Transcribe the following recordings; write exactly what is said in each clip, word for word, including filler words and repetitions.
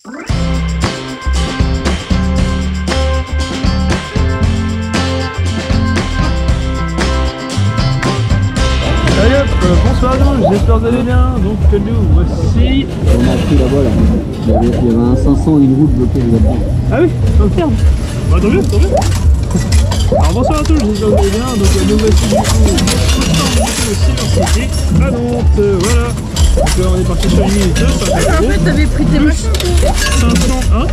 Allez hop, euh, bonsoir à tous, j'espère que vous allez bien. Donc nous voici. On a pris là-bas là. Il y avait, il y avait un cinq cents et une route bloquée là-dedans. Ah oui, oh merde. Bah tant mieux, tant mieux. Alors bonsoir à tous, j'espère que vous allez bien. Donc nous voici du coup aussi dans City à Nantes, euh, voilà. Donc là on est parti sur une minute, ça En fait t'avais pris tes machins cinq cent un.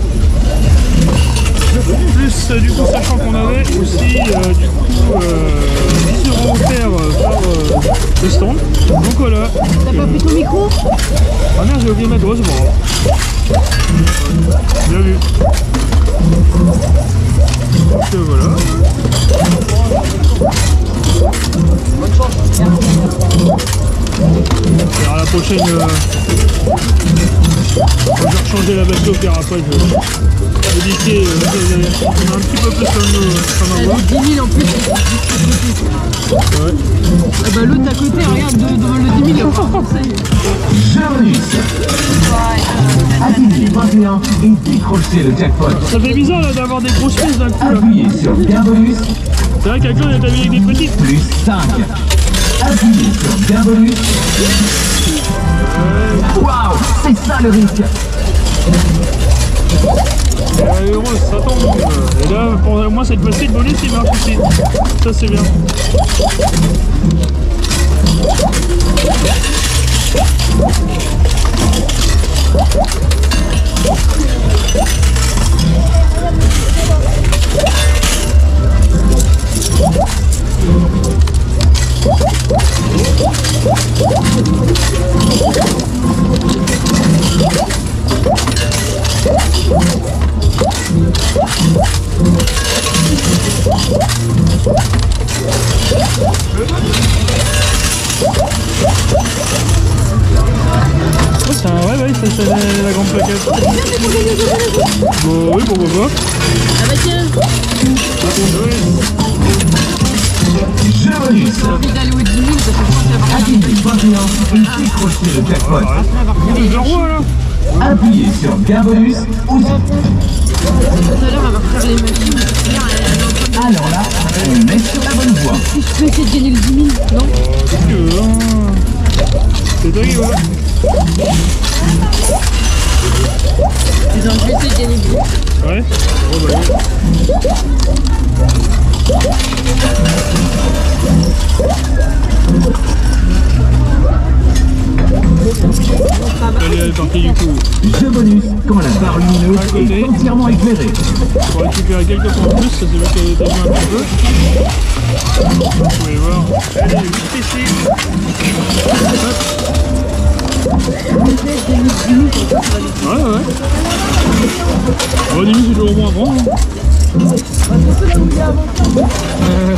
Plus euh, du coup sachant qu'on avait aussi euh, du coup euh, dix euros offerts euh, par euh, le stand. Donc voilà. T'as pas pris ton micro? Ah merde, j'ai oublié ma grosse bras. Bien vu. Donc euh, voilà. Bonne chance. Alors la prochaine, euh, je vais rechanger la batterie au pire après. Je vais éviter, euh, on a un petit peu plus comme nous, comme un Elle bois. est dix mille en plus. Ouais. Ah bah l'autre à côté, regarde, de- devant le dix mille, il y a pas français. Appuyez vingt et un et décrochez le jackpot. Ça fait bizarre là d'avoir des grosses pièces d'un coup là. Appuyez sur bien bonus, C'est vrai qu'avec l'autre, il y a avec des petites. plus cinq. Appuyez sur bien bonus. Waouh, c'est ça le risque. Elle est heureuse, ça tombe. Et là, pour moi, cette fois-ci, le bonus, il marche aussi. Ça, c'est bien. Oh, c'est un ouais, ouais, ça c'est la, la grande plaquette. Bon, oui, pourquoi pas. Ah bah tiens, Ah, oui. Jeu bonus. j'ai envie d'aller au dix mille parce que je pense qu'il va y avoir Appuyez vingt et un et décrochez le jackpot. Ouais. Le roi là. Appuyez sur bien bonus ou tout à l'heure, elle va refaire les machines. alors là, on met sur la bonne voie. Si je peux essayer de gagner le dix mille, non? Oh, qu'est-ce que tu veux, hein. C'est dingue, ouais. Ils ont essayer de gagner le dix mille. Ouais. Oh, bah, ouais. Allez, elle est partie du coup. Jeu bonus quand la barre lumineuse À côté. est entièrement éclairée. Pour récupérer quelques points de plus, ça c'est vrai qu'elle était bien un petit peu. Vous pouvez voir. Elle est juste ici. Hop. Ouais, ouais. Bon, dix c'est toujours au moins grand. Hein. Euh...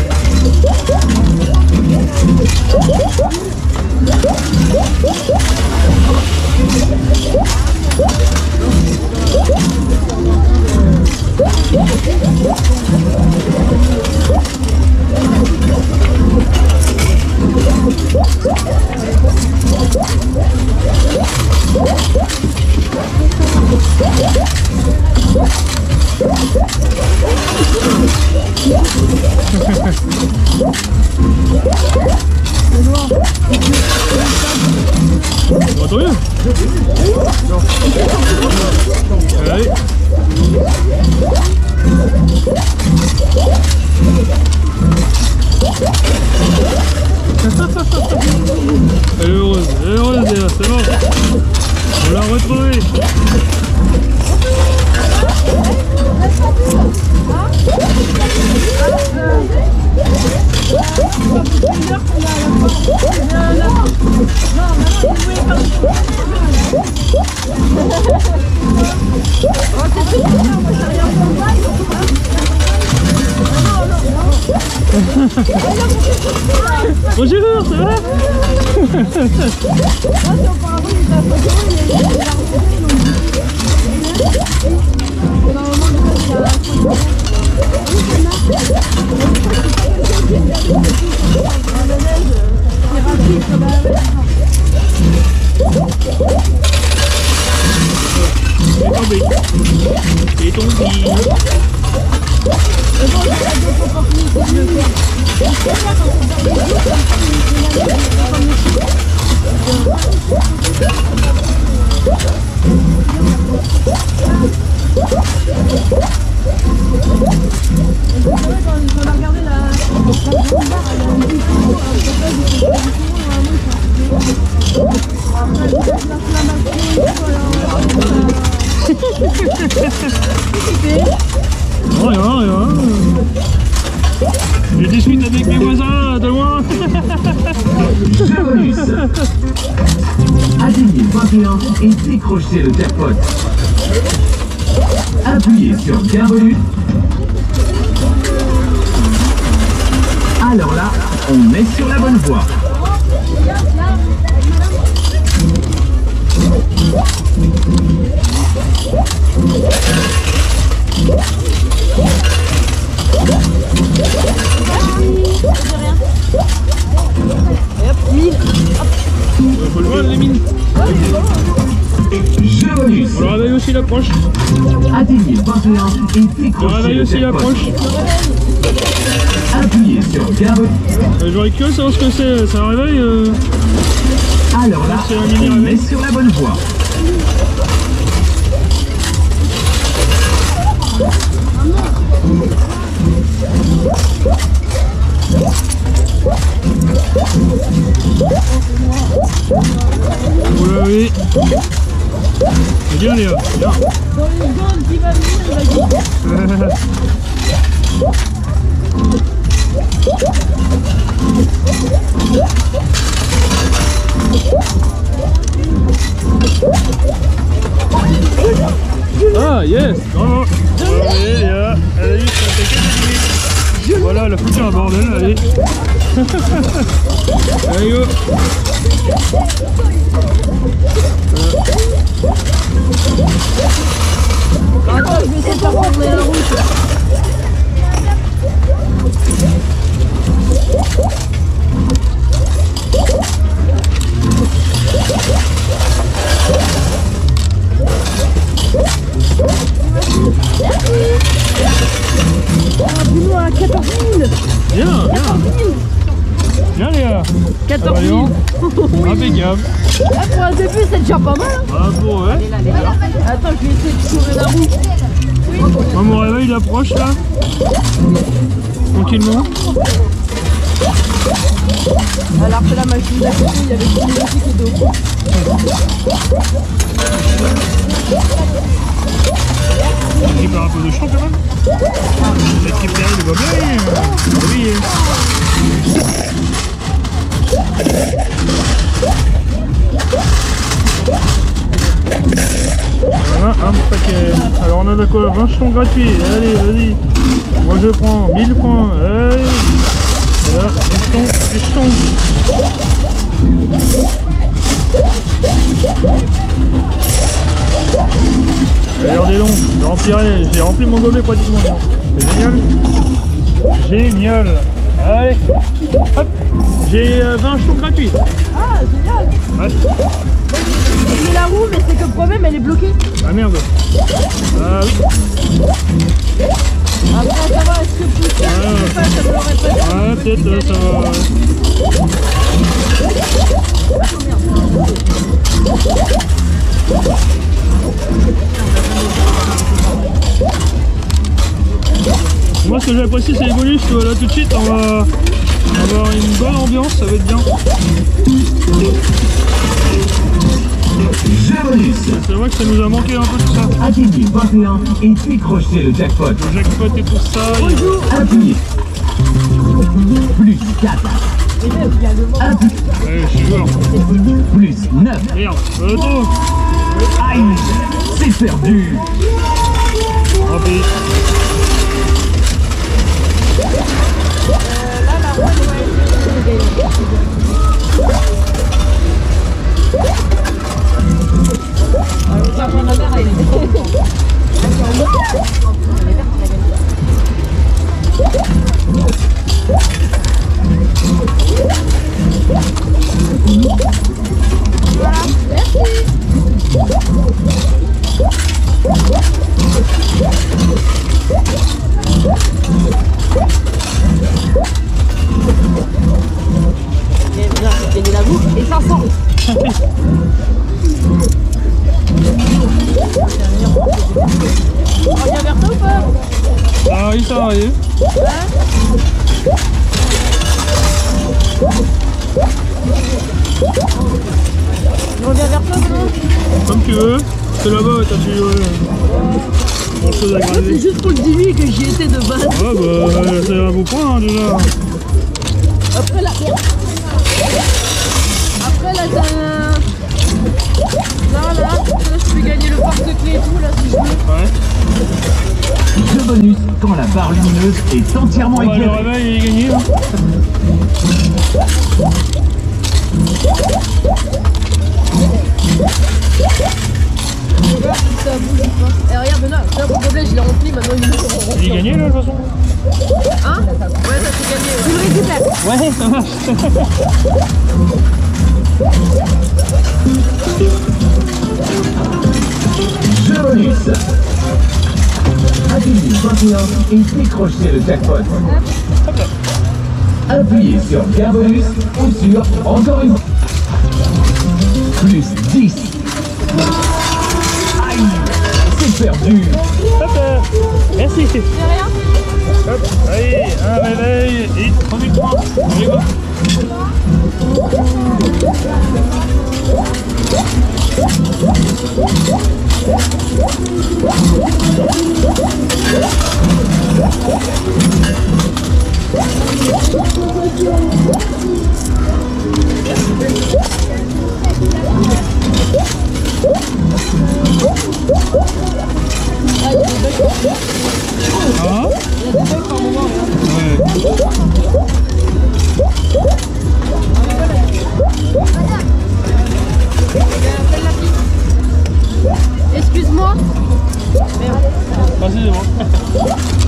Bon, tant mieux. Allez. Elle est heureuse, elle est heureuse déjà, c'est bon. On l'a retrouvée. Bonjour, ça va? B. Et ton petit. Rien, rien. Je discute avec mes voisins de loin. Jeu bonus. Atteignez vingt et un et décrochez le jackpot. Appuyez sur Bienvenue. Alors là, on est sur la bonne voie. Faut le voir les mines. Jeu bonus. On le réveille aussi l'approche. Atteignez vingt et un et On le décrochez réveille le aussi jackpot. l'approche. Appuyez sur Bienvenue. Euh, J'aurais curieux de savoir ce que c'est. C'est un réveil euh... Alors là, C'est un mini on réveil. est sur la bonne voie. Vous l'avez. C'est bien Léa, c'est bien. Dans une zone qui va venir, il va dire. Ah yes, bravo. Allez Léa, allez, ça fait quelques minutes. Voilà, elle a foutu un bordel, allez. Allez go. Attends, je vais essayer de faire tourner la route. Dis-nous à quatorze mille. Bien, bien. Bien Léa. quatorze mille. Impeccable. Là, pour un début, c'est déjà pas mal. Hein. Bravo, ouais. Attends, je vais essayer de tourner la route. Moi, mon réveil il approche là. Tranquillement. Alors que la machine d'à côté, il y avait une musique et d'eau. Il part un peu de chaud quand même. Peut-être qu'il perd, il va bien. Oui. Voilà, un paquet. Alors on a de quoi vingt jetons gratuits. Allez, vas-y. Moi je prends mille points. Allez. Et là, les jetons, les jetons. Regardez donc, j'ai rempli, j'ai rempli mon gobelet pratiquement. C'est génial. Génial. Allez, hop, j'ai euh, vingt jetons gratuits. Ah, génial. Ouais. J'ai mis la roue, mais c'est que le problème, elle est bloquée. Ah merde. Ah oui. Après, ça va, est-ce que pousser, je sais pas, ça me l'aurait pas dit. Ouais, peut-être euh, ça va. Moi ce que j'apprécie c'est les bonus, tu vois, là tout de suite on va avoir une bonne ambiance, ça va être bien. Jeu bonus. C'est vrai que ça nous a manqué un peu tout ça. Atteignez vingt et un et décrochez le jackpot. Le jackpot et tout ça. Et... Appuyez. Plus quatre. Appuyez. Ouais, je suis joueur. Plus neuf. Merde, auto. Aïe, c'est perdu. Ah, puis... Salut salarié. Je reviens vers toi, non? Comme tu veux. C'est là-bas, t'as tué. Bon chose à C'est graver. juste pour le dix-huit que j'y étais de base. Ah bah c'est un beau point hein, déjà. Après là. Après là, t'as un. Là, là, là, je peux gagner le porte-clés et tout, là, si je veux. Ouais. Deux bonus quand la barre lumineuse est entièrement Bon, bah, le éclairée. réveil il est gagné. Hein. Ça bouge pas. Et regarde là, c'est un problème, je l'ai rempli, maintenant il est. Il est gagné là de toute façon. Hein? Ouais, ça c'est gagné. Tu le récupères. Ouais, ça marche. Jeu bonus. Atteignez vingt et un et décrochez le jackpot. Appuyez sur gain bonus ou sur encore une fois. Plus dix. Aïe, c'est perdu. Hop là. Merci. C'est rien? Hop, allez, un réveil et trois mille points. Allez, go. Ah, Il y a des bugs par moment, regarde. ouais. Excuse-moi. Merde. Vas-y, c'est bon.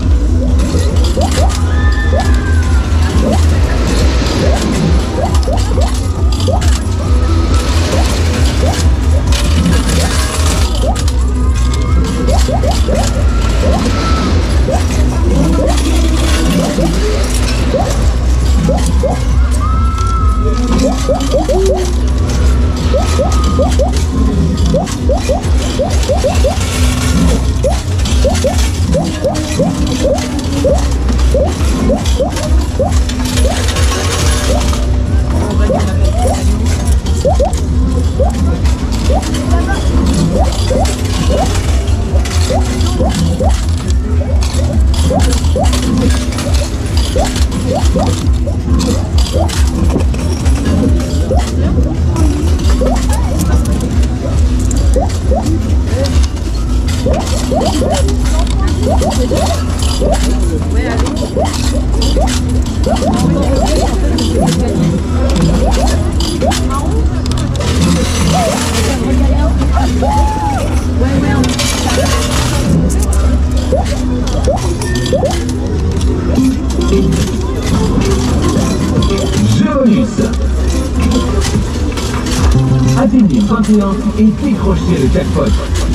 Jeu bonus. Atteignez vingt et un et décrochez le jackpot.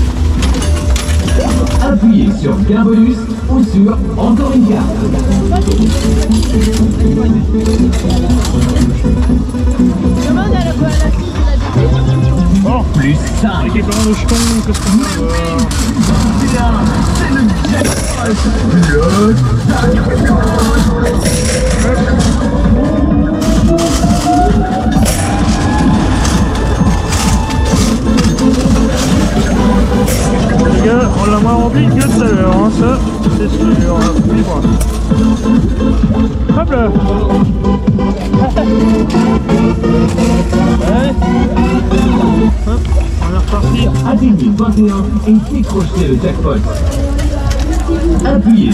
Appuyez sur gain bonus ou sur encore une carte. Demain, on est à la, à la fille de la détente. Bon, Plus cinq. il y a plein de jetons, qu'est-ce qu'on fait euh, C'est le jackpot. Le Les gars, on l'a moins rempli que tout à l'heure, hein, ça, c'est sûr. huit points. Hop là. Ouais. Hop, on est reparti. Atteignez vingt et un et décrochez le jackpot. Appuyez.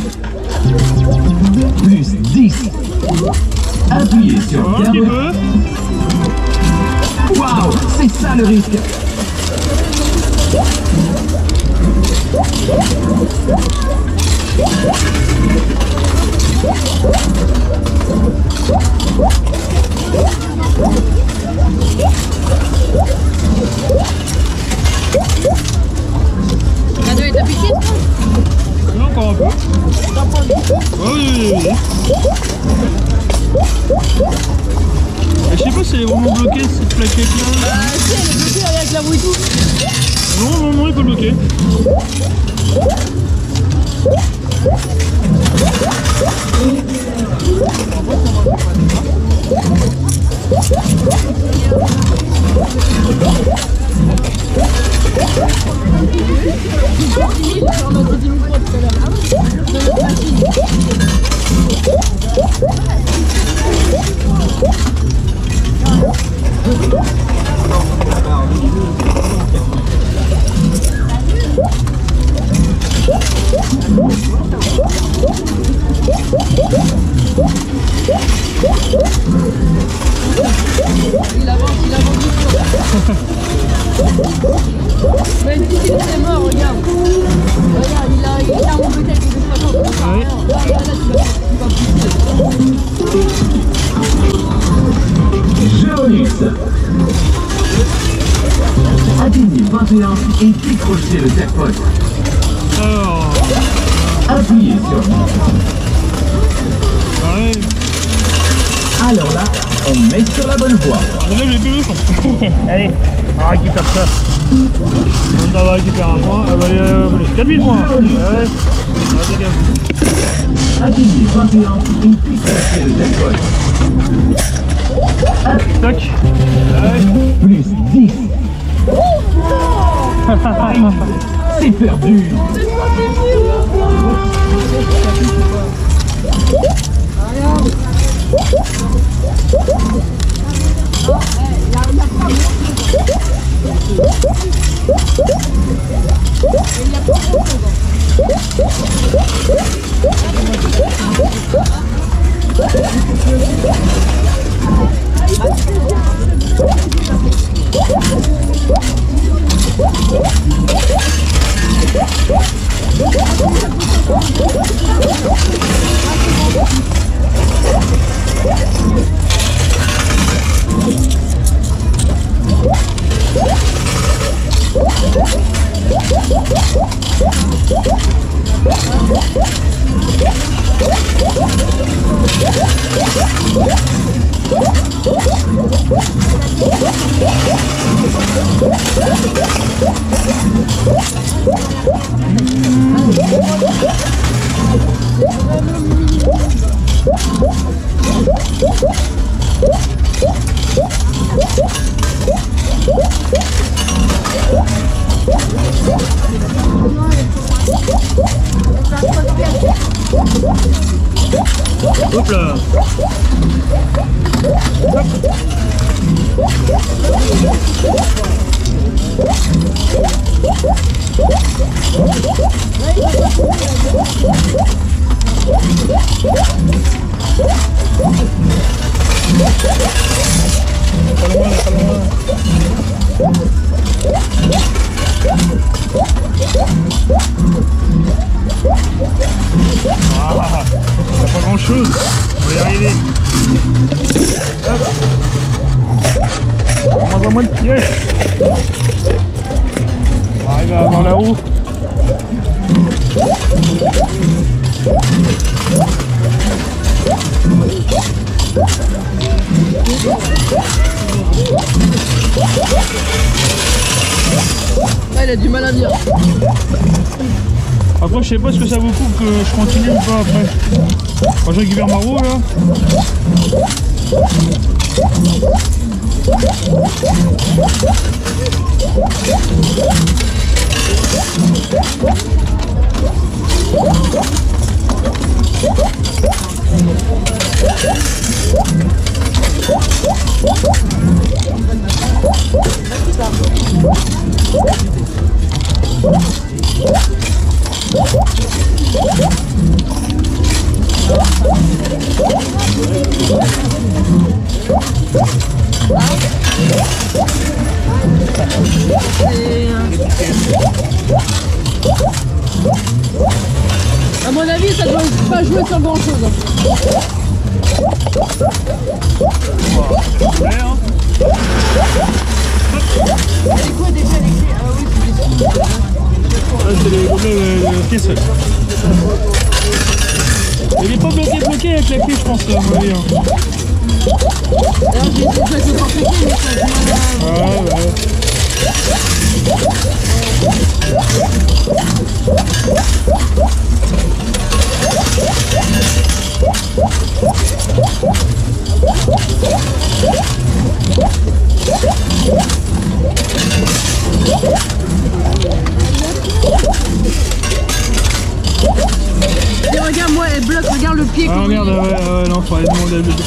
Plus dix. Appuyez sur Un gain petit bonus. peu. Waouh, c'est ça le risque. La deux est appliquée. Encore un peu. Oui, oui, oui. Je sais pas si elle est vraiment bloquée cette plaquette là. Ah, si, elle est bloquée, regarde, je la vois et tout. Non, non, non, il faut bloquer. Il avance, il avance doucement. Mais si il était mort, regarde. Regarde, il a, il a un peut-être avec des soixante. Ah oui. Là, là, là, tu vas, tu vas pousser. Jeu bonus. Atteignez vingt et un et décrochez le jackpot. Alors, Appuyez sur ouais. Alors là, on met sur la bonne voie. Mais là, j'ai plus le son. Allez, on récupère ça. On va récupérer un point. Ah bah, euh, quatre mille points. Ouais. Ah, dégage. Atteignez vingt et un et décrochez le jackpot. Tac. Ouais. Plus dix. Aïe, c'est perdu. Hop là. Pas loin, pas loin. Ah, pas grand chose, on va y arriver. Hop. On va moins de pièges. On arrive à avoir la roue. Ah, il a du mal à dire. Après, je sais pas ce que ça vaut le coup que je continue ou pas après. Quand je récupère ma roue là. À mon avis, ça doit pas jouer sur grand chose. Ouais, hein. C'est quoi déjà les clés? Ah oui, c'est des Là, c'est les gobelets de caisse. Il est pas bloqué bloqué avec la clé, je pense, à mon avis. Hein. Alors j'ai essayé de jouer avec le porte-clés, mais ça a du mal à... Ouais, ouais. Et regarde, moi, elle bloque, regarde le pied. Ah, comment regarde, il est. ouais, ouais, non, faut aller demander à lui.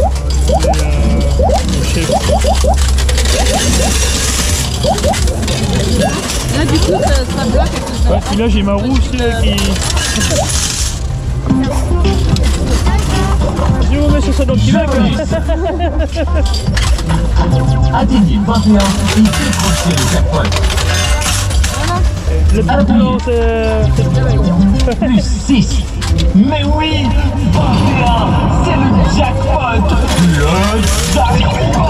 Et, euh, le chef. Là, du coup, ça, ça bloque. Ouais, puis là, j'ai ma roue aussi là, qui... Si on met sur ça dans le petit lac, Atteignez vingt et un et décrochez le jackpot. le petit blanc, c'est... Plus six. Mais oui, vingt et un, c'est le jackpot. Le jackpot.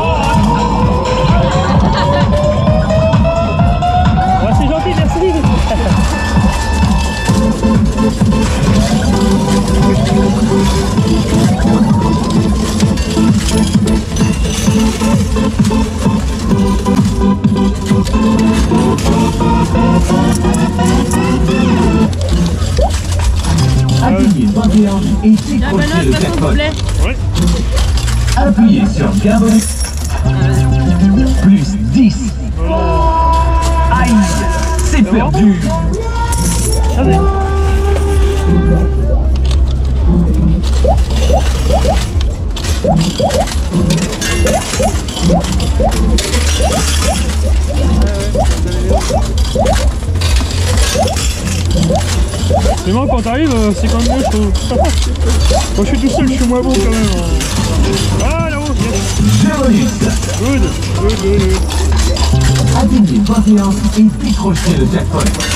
Ouais, c'est gentil, merci. Atteignez vingt et un et Ah bah décrochez non, le de toute façon, jackpot. complet. Ouais. Appuyez sur gain bonus. Plus dix. Aïe, c'est perdu. Allez. C'est marrant quand t'arrives, c'est quand même mieux, je trouve. Quand je suis tout seul, je suis moins bon quand même. Ah là-haut, yes. Jeu bonus. Good, good, good, good. Atteignez vingt et un et décrochez le jackpot.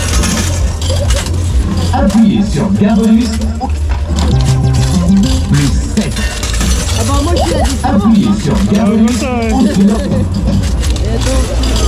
Appuyez sur gain bonus. Plus sept. Ah bah moi, je suis la différence. Appuyez sur gain Ah, comme bonus. ça, ouais. Et attends.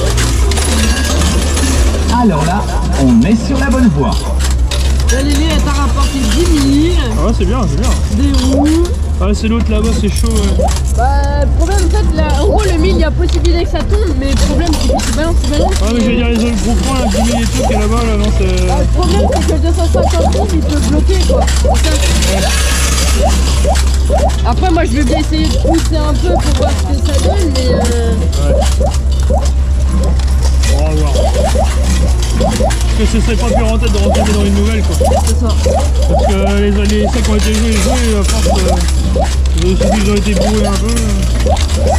Alors là, on est sur la bonne voie. Là, Lily, elle t'a rapporté dix mille. Ah ouais, c'est bien, c'est bien. Des roues. Ah, c'est l'autre là-bas, c'est chaud. Ouais. Bah, le problème, en fait, là, en gros, le mille, il y a possibilité que ça tombe, mais le problème, c'est que tu balances, tu balances. Ah, mais je vais dire les autres gros points, là, dix mille et tout, qui est là-bas, là, non, c'est... Ah, le problème, c'est que le deux cent cinquante tombes, il peut bloquer, quoi. C'est ça. Après, moi, je veux bien essayer de pousser un peu pour voir ce que ça donne, mais euh... On va voir. Parce que ce serait pas plus rentable de rentrer dans une nouvelle, quoi. c'est ça. Parce que les, les essais qui ont été joués, joués, à force, euh, il suffit qu'ils ont été bourrés un peu.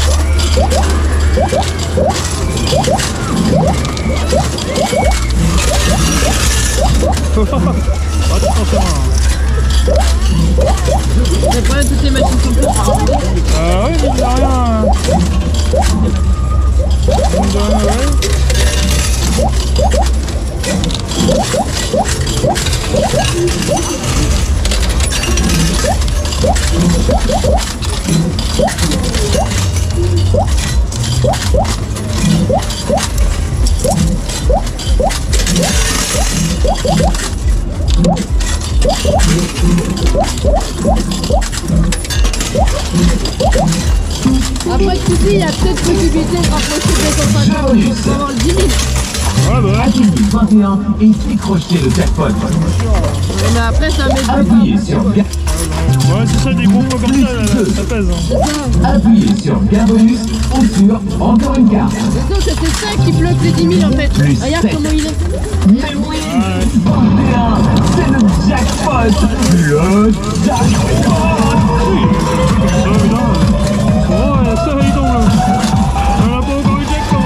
Attention, hein. Le problème, toutes les machines sont pleines. Ah oui, mais il n'y a rien. Mine de rien, ouais. Après, tu dis, il y a peut-être possibilité de rapprocher deux cent cinquante pour avoir le dix mille. Ouais, bah ouais. Atteignez vingt et un et décrochez le jackpot. Mais après, ça met deux Appuyez sur gain. Ouais, c'est ça, des gros points comme ça, là, ça pèse. Hein. Appuyez sur gain bonus ou sur encore une carte. Non, c'était ça qui bloque les dix mille en fait. Plus Regarde sept. comment il est. Mais oui, vingt et un, c'est le jackpot. Le jackpot. Ça, putain. Oh, ouais, ça, il tombe, là. On a pas encore eu de jack, comme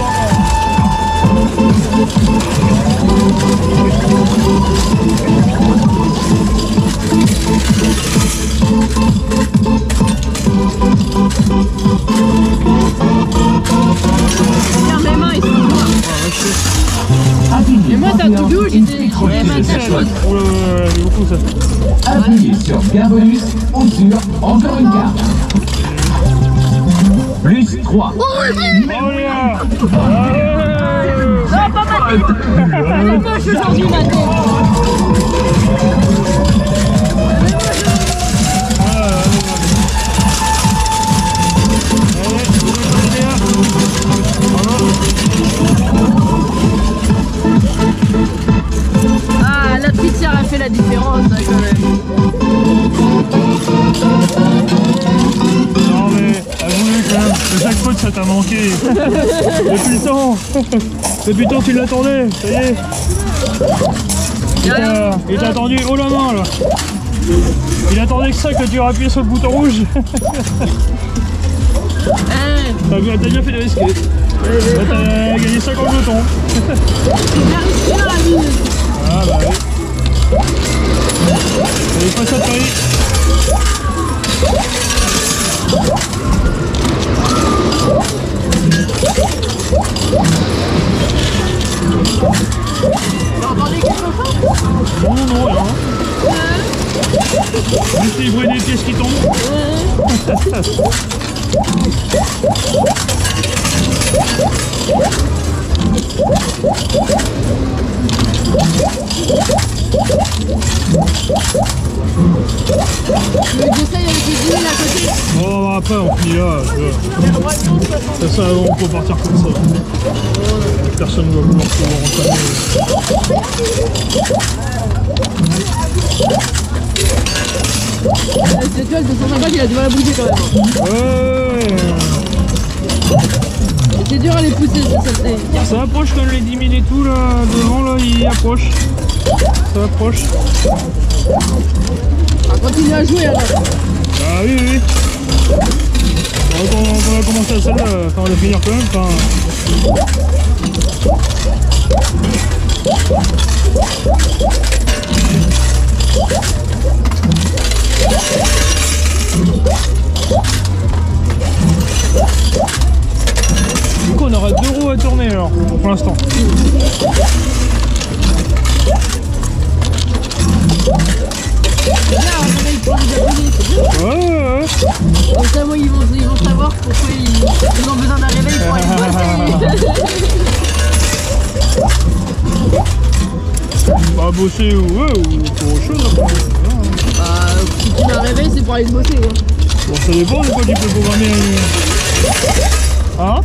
Regarde mes mains, ils sont noirs. Atteignez Mais moi, t'as vingt et un tout vu, et j'étais- décrochez j'avais le ma jackpot. tête. Oh là là, il y a beaucoup ça. Appuyez sur gain bonus ou sur encore une carte. Plus trois. Oh les gars. Allez. Non, pas ma tête. Elle est moche aujourd'hui, ma tête. Ah, la pitière a fait la différence, là, quand même. Non mais, avouez quand même, le jackpot ça t'a manqué. Depuis le temps. Depuis le temps tu l'attendais, ça y est. Il t'a il t'a attendu haut la main là. Il attendait que ça, que tu aurais appuyé sur le bouton rouge. Eh, T'as bien, t'as bien fait de risquer. Là, t'as gagné cinquante jetons. J'arrive bien à la minute. Ah bah oui. Allez, passe à Paris. T'as entendu quelque chose? Non, non, non, rien. Juste les bruits des pièces qui tombent. Mais j'essaye avec les dix mille à côté. Bon, bah, après, on finit là. Ça, ça, on peut partir comme ça. Personne ne va vouloir se voir en Cette étoile de cent cinquante, il a du mal à bouger quand même. Ouais. C'est dur à les pousser, ça. Ça approche comme les dix mille et tout là, devant là, il approche. Ça approche. On va continuer à jouer alors. Ah oui, oui, oui. Bon, quand, quand on va commencer à celle-là, enfin, on va finir quand même. Enfin... Du coup, on aura deux roues à tourner alors, pour l'instant. Ouais, ouais, ouais. Comme ça, moi, ils vont, ils vont savoir pourquoi ils, ils ont besoin d'un réveil pour aller bosser. Bah, bosser ou, ouais, ou pour autre chose. Après. Bah, si tu as un réveil, c'est pour aller bosser. Hein. Bon, ça dépend de quoi tu peux programmer. Hein?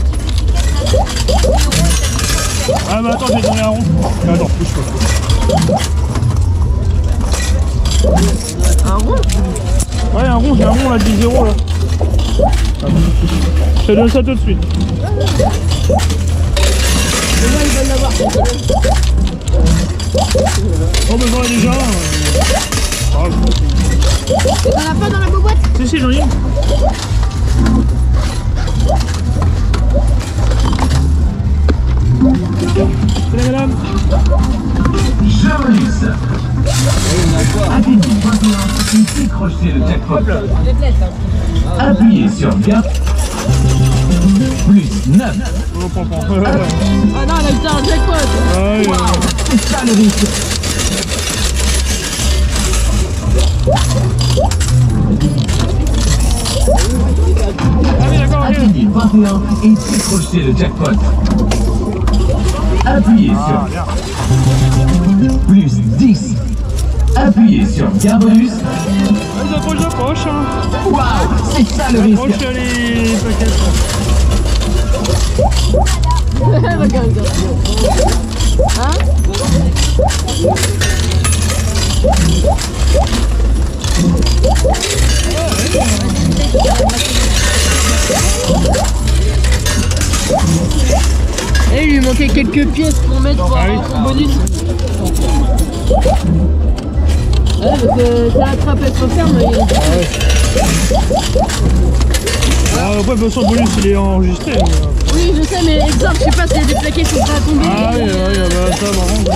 Ah, bah attends, j'ai tourné un rond. Attends, pousse pas. Un rond? Ouais, un rond, j'ai un rond là, dix zéro là. Je te donne ça tout de suite. Et moi, ils veulent l'avoir. Oh, mais voilà déjà. Ah, Et t'en as pas dans la boîte? si, si, j'en ai une. Salut madame. Jean-Luc. Avez-vous maintenant décroché le jackpot? Appuyez sur Gap. Plus neuf. Oh, pom, pom. Ah non, elle a eu un jackpot. Ouais, ouais. C'est ça le risque. Allez, d'accord, ok. Appuyez vingt et un et décrochez le jackpot. Appuyez Ah, sur bien. plus dix. Appuyez sur Gabrus. Allez, j'approche, j'approche. Hein. Waouh, c'est ça le J'approche risque. les paquets. Hein? Et il lui manquait quelques pièces pour mettre pour avoir son bonus. Ouais, parce que ça attrape elle se ferme. Il... Ah, après, de toute façon, le bonus il est enregistré. Mais... Oui, je sais, mais exemple, je sais pas s'il y a des plaquets qui sont prêts à tomber. Ah oui, oui, bah ça, par contre.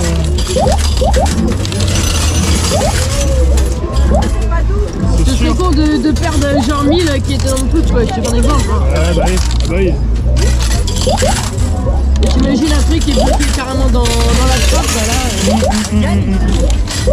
Euh... Ce serait con de, de perdre genre mille qui étaient dans le truc, quoi. Je sais pas d'exemple. Ouais, bah oui, ah bah oui. Et t'imagines un truc qui est bloqué carrément dans, dans la trappe, bah là. Euh... Mmh, mmh, mmh.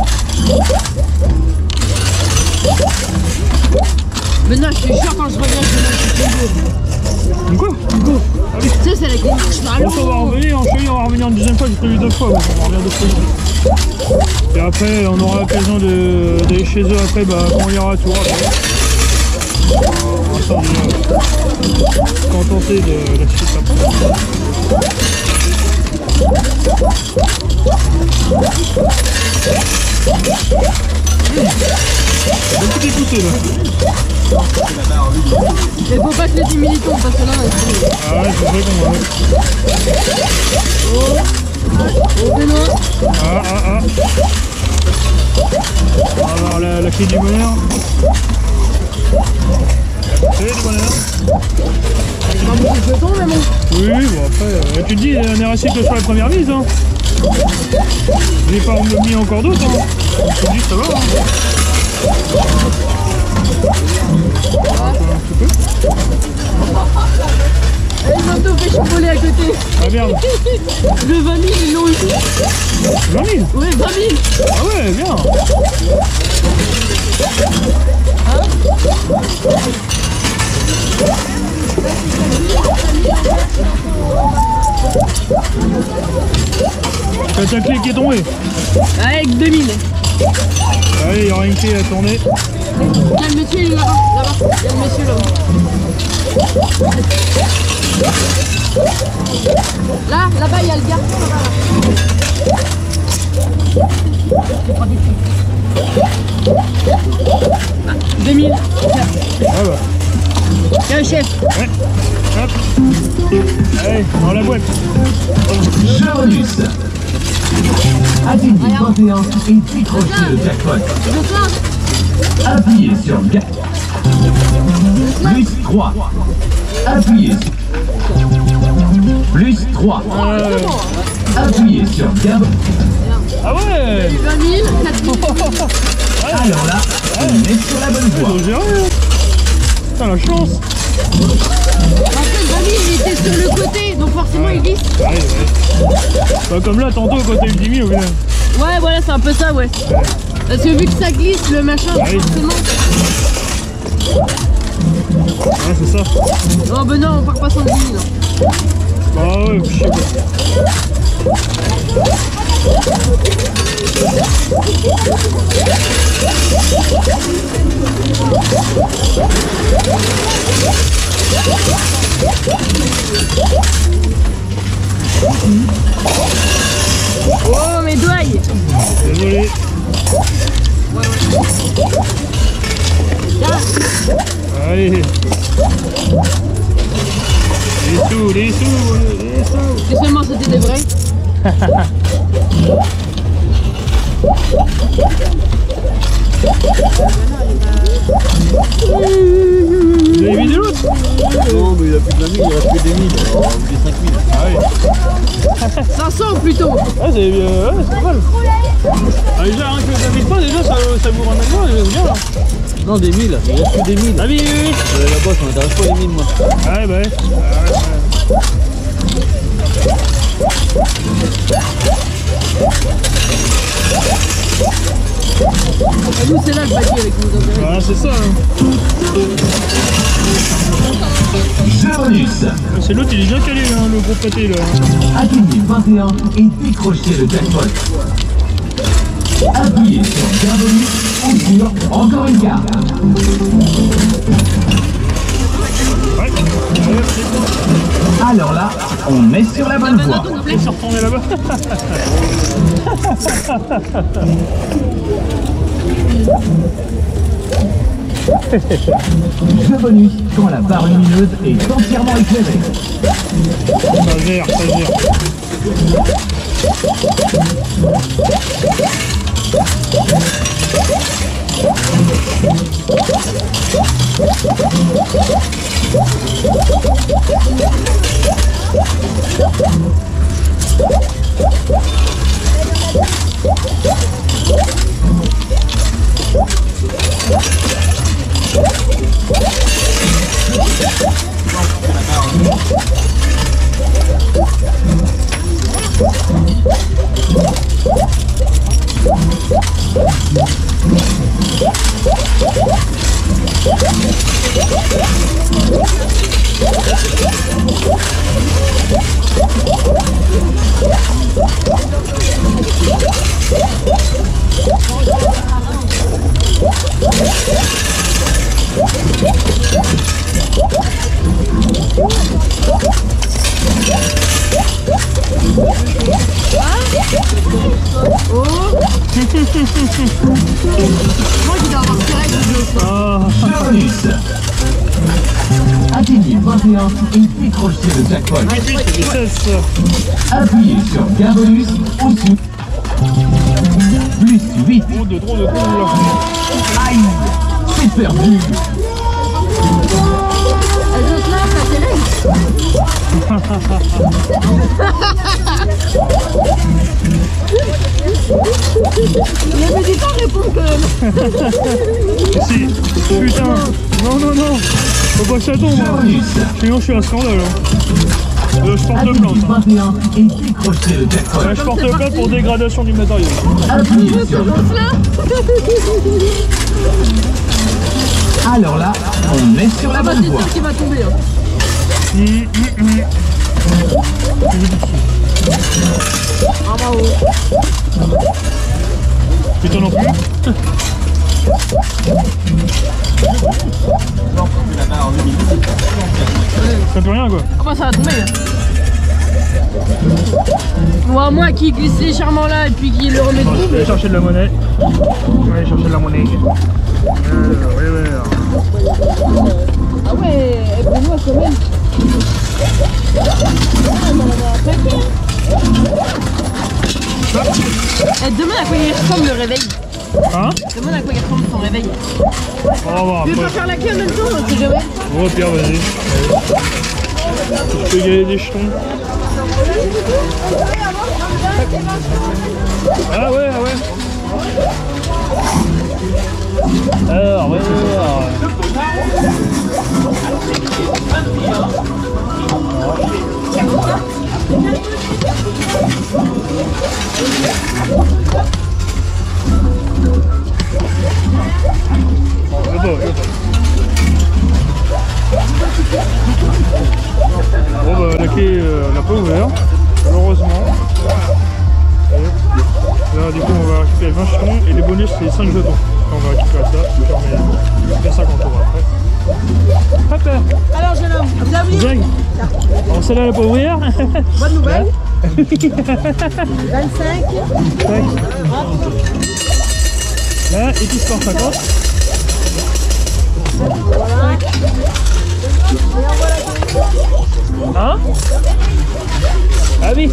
Maintenant, je suis sûr quand je reviens, je vais mettre Quoi? Go. Ah oui. tu sais, c'est avec les marshmallows. Bon, on va revenir, on va revenir une deuxième fois, j'ai prévu deux fois, ouais. On va revenir deux fois. Et après, on aura l'occasion d'aller chez eux après, bah, quand on ira à Tours. On va s'en contenter de la suite après. Un petit poussé là. Mais faut pas que les dix mille tombent parce que là, c'est... Ah ouais, c'est vrai qu'on va. Oh, oh, Benoît. Ah, ah, ah. On va avoir la, la clé du bonheur. C'est des bananes. Il va beaucoup de jetons, mais bon. Oui, bon après, euh, tu te dis, on est resté que sur la première mise. Hein. J'ai pas mis encore d'autres. Hein. Je te dis, ça va. Hein. Un petit peu. Et ils ont tout fait chipoler à côté. Ah merde. Le vingt mille, ils l'ont eu. vingt mille. Oui, vingt mille. Ah ouais, bien. Hein? T'as ta clé qui est tombée. Avec deux mille. Allez, il y aura une clé à tourner. Il y a le monsieur, il est là-bas. Là-bas. Il y a le monsieur là-bas. Là, là-bas, il y a le garçon là-bas. deux mille. Ah bah. Tiens, chef. Ouais. Hop. Allez, dans la boîte. Jeu bonus. Atteignez vingt et un et décrochez le jackpot. Je plains. Appuyez sur Ga. Plus trois. Appuyez sur... Plus trois. Euh... Appuyez sur Gab. Ah ouais. vingt mille, quatre mille. Alors là, on est sur la bonne voie. Faut gérer. Putain, la chance. Après, le vingt mille, il était sur le côté, donc forcément, il glisse. Ouais, ouais. Bah, comme là, tantôt, quand t'as eu dix mille au final. Ouais, voilà, c'est un peu ça, ouais. Parce que vu que ça glisse, le machin, Ah oui. forcément. Ouais, c'est ça. Oh, ben non, on part pas sans dix mille. Bah ouais, je sais pas. Oh, mes doigts. Désolé. Allez. Les sous, les sous, les sous. Si seulement c'était des vrais. Vous avez vidé l'autre? Non, mais il a plus de vingt mille, il reste que des mille. Alors, on dit cinq mille. Ah oui. cinq cents plutôt. Ouais, c'est euh, ouais, c'est pas mal. Ah, déjà, hein, que ça vide pas, déjà, ça, ça vous ramène loin, déjà, c'est bien là. Non, des mille, il reste que des mille. Ah oui, oui, oui. Euh, là-bas, ça m'intéresse pas les mille, moi. Ah ouais, bah ouais. Ah, ouais, ouais. Et nous, c'est là le papier avec nous intérêts. Voilà, c'est ça. Hein. Jeu bonus. C'est l'autre, il est bien calé, hein, le gros pâté là. Atteignez vingt et un et décrochez le jackpot. Appuyez sur Bienvenue ou sur Encore une carte. Ouais, ouais, c'est bon. Alors là, on est sur la bonne voie. On s'est retourné là-bas. Jeu bonus quand la barre lumineuse est entièrement éclairée. Ça gère, ça gère. Moi, je dois avoir direct le jeu. Ah, Jeu bonus. Atteignez vingt et un et décrochez le jackpot. huit, c'est des seize ça. Appuyez sur Gain bonus au-dessus. Plus huit. Trop de trop de trop là. Aïe, c'est perdu. Il avait du temps à répondre quand même. Si. Putain. Non, non, non. Faut pas que ça tombe. Hein. Sinon, je suis un scandale. Hein. Euh, je porte le plainte. Hein. vingt et un et décrochez le jackpot. Ouais, je porte le plainte pour dégradation du matériel. Appuyez sur le... Alors là, on est sur la Ah bah bonne c'est voie. sûr qu'il va tomber. Hein. Hum, hum, hum. Ah bravo. Et toi non plus? Ça peut rien quoi. Ah bah ça va tomber. Moi, moi qui glisse légèrement là et puis qui le remet Bon, tout. je vais aller chercher de la monnaie. Je vais aller chercher de la monnaie. Euh, ouais, ouais. Ah ouais, et pour moi quand même. Eh, demain à quoi il ressemble le réveil? Hein? Demain à quoi il ressemble ton réveil? On va voir Tu veux après. pas faire la queue en même temps? On sait jamais. Bon, Pierre, vas-y. Je peux gagner des jetons. Ah ouais, ah ouais. Alors, ouais, alors. Bon, là-bas, là-bas. Bon bah la clé euh, on n'a pas ouvert, malheureusement. Et là du coup on va récupérer vingt jetons et les bonus c'est cinq jetons. On va récupérer ça, je vais faire cinquante euros après. Hop là. Alors jeune homme, vous avez oublié? Dingue. Alors celle-là elle n'a pas ouvert. Bonne nouvelle. vingt-cinq. Tac. Là, et puis sport cinquante. Voilà. Hein? Ah oui.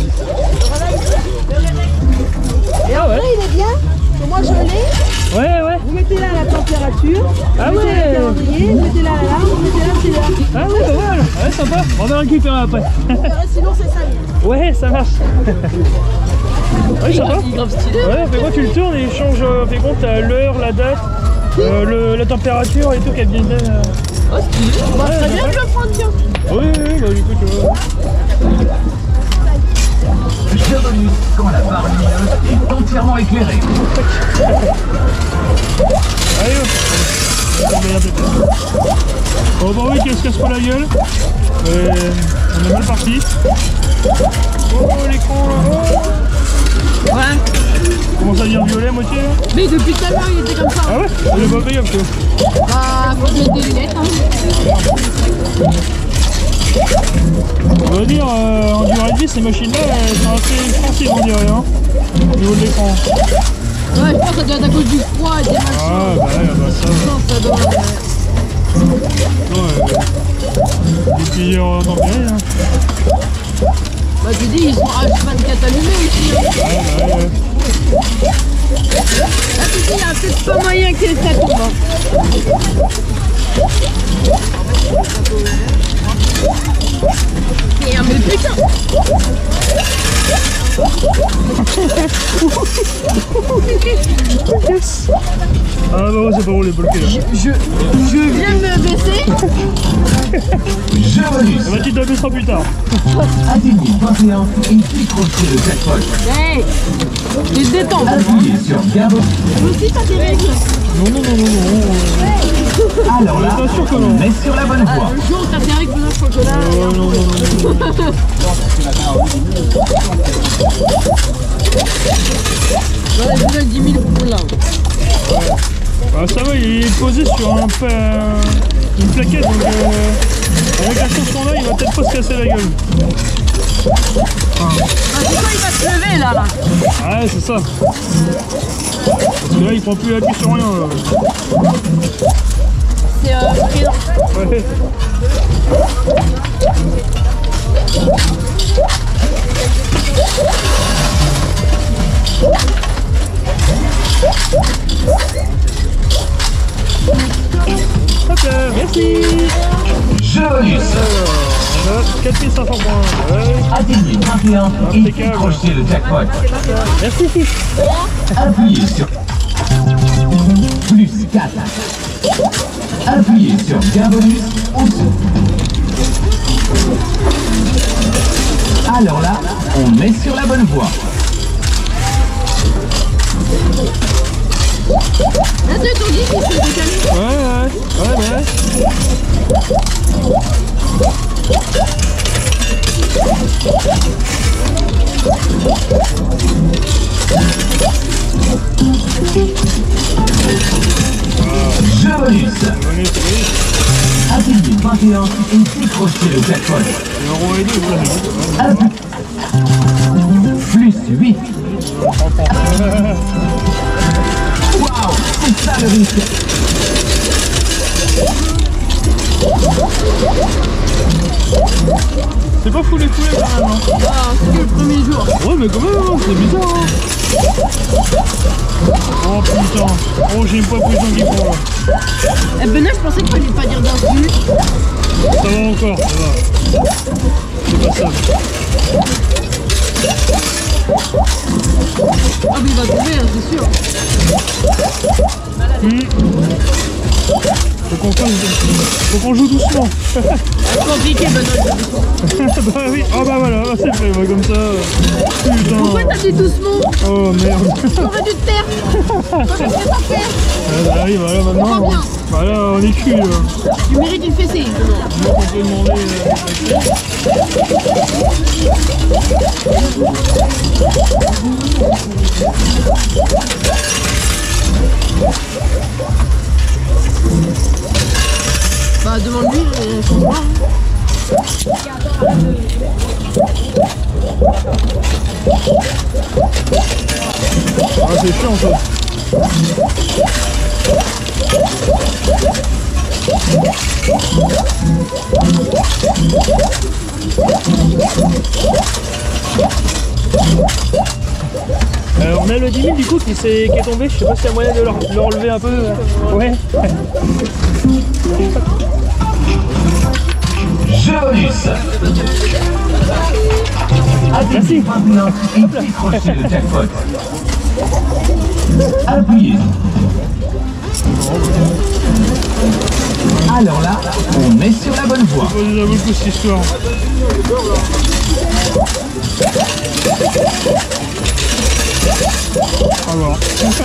Et après il est bien, parce que moi je l'ai. Ouais ouais. Vous mettez là la température, Ah vous mettez ouais. le calendrier, vous mettez là l'alarme, vous mettez là c'est l'heure. Ah ouais, pas mal. Ouais, sympa. On va récupérer après. Sinon c'est ça. Ouais, ça marche. Ouais, sympa. Il est grave stylé. Ouais, fais quoi, tu le tournes et il change, euh, fais compte, t'as l'heure, la date, euh, le, la température et tout qui vient de. Euh... Oh stylé. Bah Ouais, très bien de le prendre tiens. Oui, oui, bah du coup, tu vois. Bienvenue quand la barre lumineuse est entièrement éclairée. Allez, hop. On va bien péter. Bon, bah oui, qu'elle se casse pas la gueule. Euh, on est mal parti. Oh, l'écran là. Oh. Ouais. Commence à devenir violet à moitié là. Mais depuis tout à l'heure il était comme ça. Ah ouais? Il est pas payable quoi. Bah faut mettre des lunettes hein. On va dire, euh, en durée de vie, ces machines-là, elles sont assez expansives, on dirait, hein, au niveau de l'écran. Ouais je pense que ça doit être à cause du froid et des machins. Ah, bah ouais, bah ça. Non, ça doit... Ouais, euh, des plusieurs tempérés, hein. Bah tu dis ils sont H vingt-quatre allumés ici hein. Ouais, ouais, ouais. Ah tu dis il y a peut-être pas moyen que ça tombe hein. Et mais putain. Ah bah ouais, c'est pas roulé, bloqué là. Je, je viens de me baisser. Bienvenue. Ah bah tu t'abaisseras plus tard. Atteignez vingt et un et décrochez le jackpot. Hey, je te détends. Appuyez sur Gabo. Toi aussi t'as tes règles. Non, non, non, non, non. Alors là, Bien sûr que non. on est sur la bonne voie. Le jour où t'as tes règles de chocolat. Oh, non, non, non, non. Voilà, je vous donne dix mille pour là. Ah ça va, il est posé sur un, pa- une plaquette, donc euh, avec la chance qu'on a, il va peut-être pas se casser la gueule. Ah, c'est quoi il va se lever là là. Ouais, c'est ça. Parce que là, il prend plus appui sur rien. Là. C'est euh, présent. Ouais. Hop là, merci. Joyeux. Alors, quatre mille cinq cents points. Ouais. Atteignez vingt et un et Impeccable. décrochez le jackpot. Merci. Appuyez sur plus quatre. Appuyez sur gain bonus en dessous. Alors là, on est sur la bonne voie. Là, tu t'en dis qu'il se décale. Ouais, ouais, ouais, ouais. Jeu bonus. Bonus, oui. Atteignez vingt et un et décrochez le jackpot. Et euro et deux, vous l'avez vu. Plus huit. Waouh, c'est ça le risque. C'est pas fou les foulées quand même. Hein. Ah, c'est que le premier jour. Ouais, mais quand même, hein, c'est bizarre. Hein. Oh putain. Oh, j'ai une pas plus qu'il faut là. Eh Benoît, je pensais qu'il fallait pas dire d'insultes. Ça va encore, ça va. C'est pas ça. Ah, mais il va tomber, hein, c'est sûr. Mmh. Faut qu'on fasse... Faut qu'on joue doucement. C'est compliqué, Benoît. Bah oui. Ah bah voilà, bah c'est fait, bah, comme ça. Putain. Pourquoi t'as dit doucement? Oh merde. T'aurais dû te taire. T'aurais fait ça faire. Ah, bah oui, voilà, maintenant. On va bien. Bah là, on est cul. Là. Tu mérites une fessée. Donc on peut demander... Euh, Bah, demande-lui, euh, je comprends. ah, c'est chiant ça. Euh, on a le dix mille du coup qui, est, qui est tombé, je sais pas s'il y a moyen de le, le relever un peu. Ouais. Jeu bonus. Atteignez vingt et un et décrochez le jackpot. Appuyez. Alors là, on est sur la bonne voie. Ça vaut le coup cette histoire. Alors.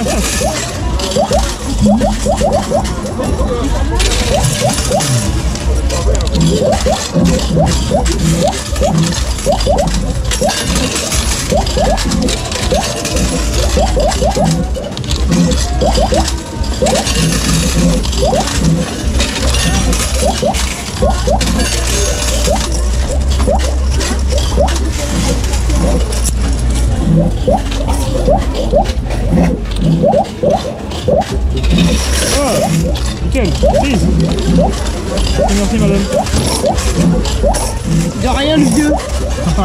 Ah, nickel, please. Merci madame. De rien, le vieux. Ah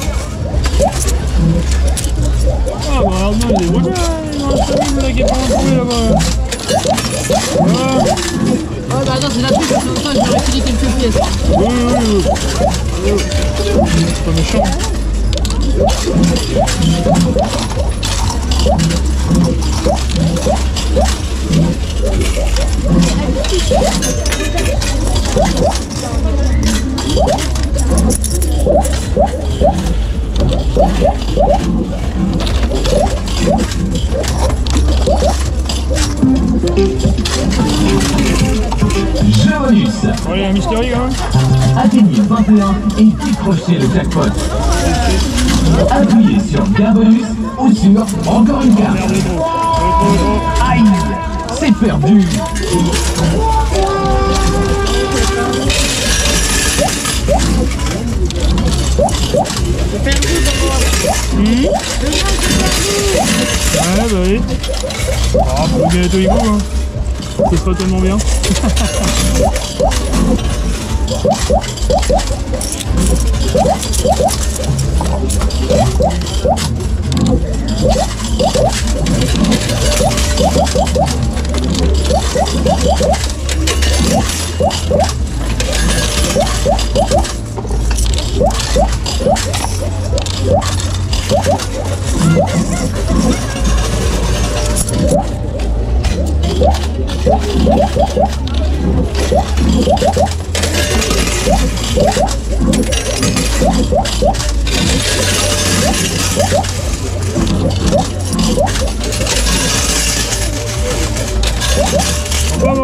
bah alors non, il est beau bien, il y a un famille là qui est pas retrouvé là-bas. Ah. Oh, bah attends, c'est la pute, comme ça, je vais réfiler quelques pièces. Oui, oui, oui. C'est pas méchant. Jeu bonus. Bon, allez, un mystery quand même. Atteignez vingt et un et décrochez le jackpot. Appuyez sur gain bonus ou sur encore une carte. Merde, trop. Trop, trop, trop. Aïe, c'est perdu. Mmh. Ouais, bah oui. Ah, faut gagner tous les coups, hein. C'est pas tellement bien.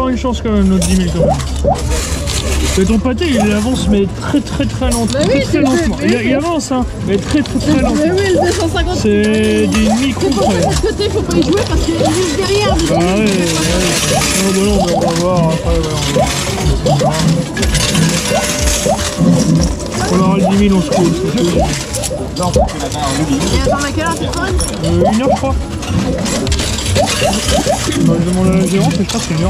avoir une chance quand même, notre dix mille quand même. Mais ton pâté il avance mais très très très lentement. Bah oui, très, très c'est lentement. vrai, Il, mais il avance hein, mais très très très Mais lentement. oui, le deux cent cinquante. C'est des micros C'est pour ça près. que de ce côté, faut pas y jouer parce qu'il est juste derrière. Ah ouais, ouais, ouais. Non, bah non, mais on va voir après. Ouais, on, va... on aura le dix mille, on se coule. Et attends, à quelle heure tu prends? Euh, une heure, je crois. Bah, je demande à la gérante, mais je crois que c'est une heure.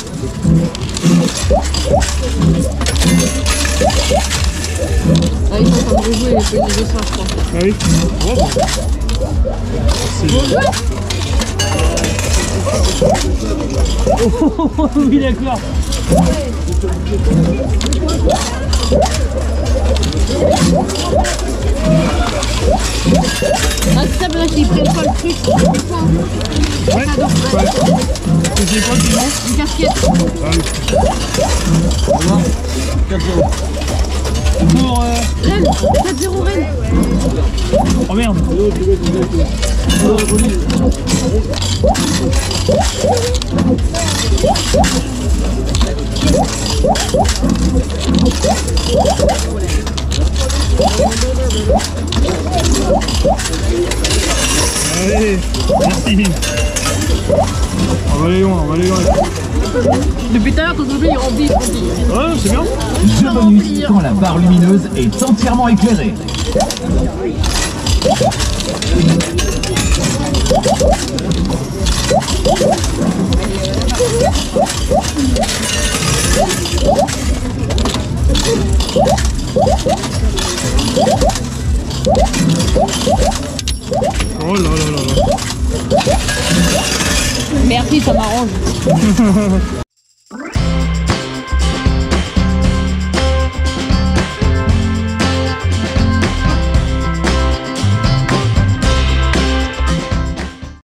Ah, ils sont en train de rejouer, il faut une négociation, je crois. Ah oui. Oh, bah. C'est bon. Oh, oh, oui, d'accord. Ah, c'est ça, parce qu'ils prennent pas le truc. Ouais, ouais. C'est quoi, dis-moi? Une casquette. Ah oui. Pour... Euh... Rennes, quatre zéro Rennes. Oh merde. Allez, merci. On va aller loin, on va aller loin. Depuis tout à l'heure, ton doublé, il remplit, il remplit. Ouais, c'est bien. Jeu bonus quand la barre lumineuse est entièrement éclairée. Oh là là là là. Merci, ça m'arrange.